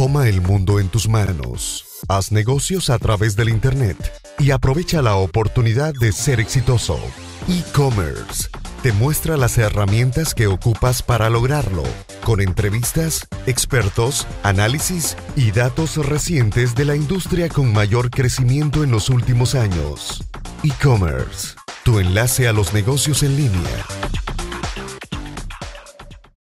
Toma el mundo en tus manos. Haz negocios a través del Internet y aprovecha la oportunidad de ser exitoso. E-Commerce te muestra las herramientas que ocupas para lograrlo, con entrevistas, expertos, análisis y datos recientes de la industria con mayor crecimiento en los últimos años. E-Commerce, tu enlace a los negocios en línea.